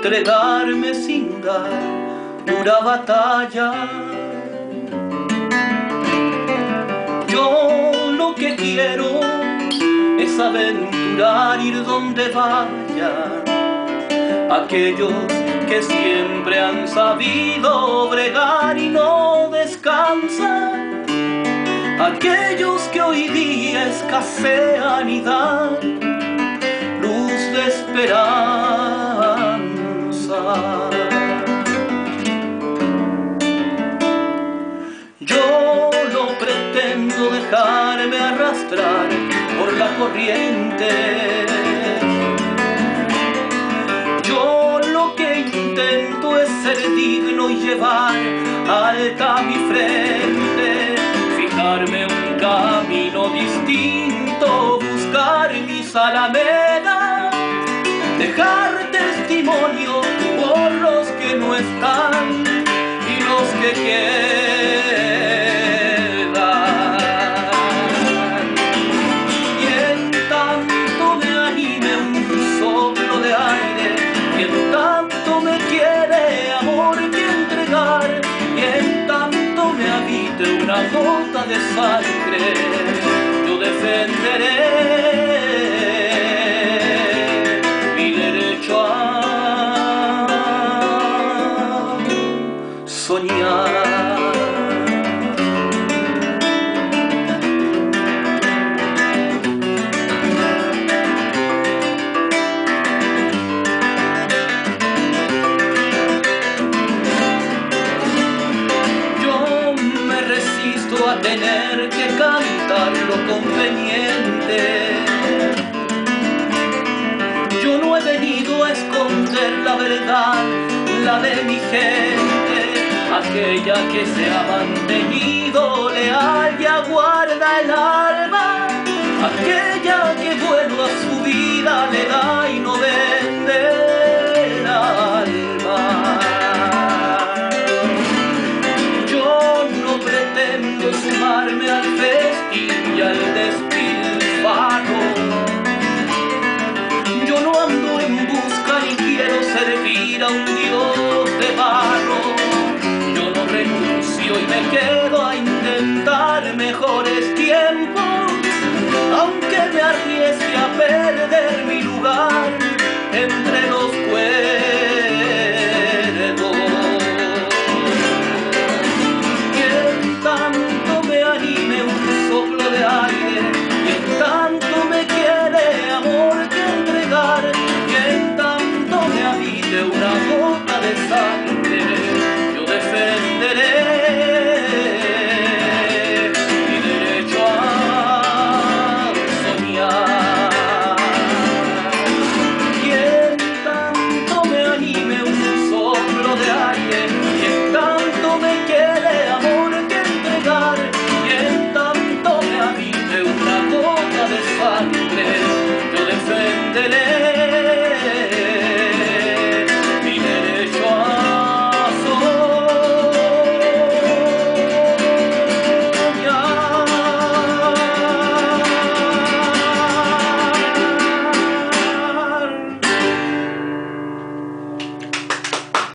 entregarme sin dar dura batalla. Yo lo que quiero es aventurar, ir donde vaya. Aquellos que siempre han sabido bregar y no descansan, aquellos que hoy día escasean y dan luz de esperanza. Yo no pretendo dejarme arrastrar por la corriente. Yo lo que intento es ser digno y llevar alta mi frente, fijarme un camino distinto, buscar mis alamedas, dejar testimonio por los que no están y los que quedan. Y en tanto me anime un soplo de aire, y en tanto me quiere amor que entregar, y en tanto me habite una gota de sangre, yo defenderé mi derecho a soñar. A tener que cantar lo conveniente. Yo no he venido a esconder la verdad, la de mi gente, aquella que se ha mantenido leal y aguarda el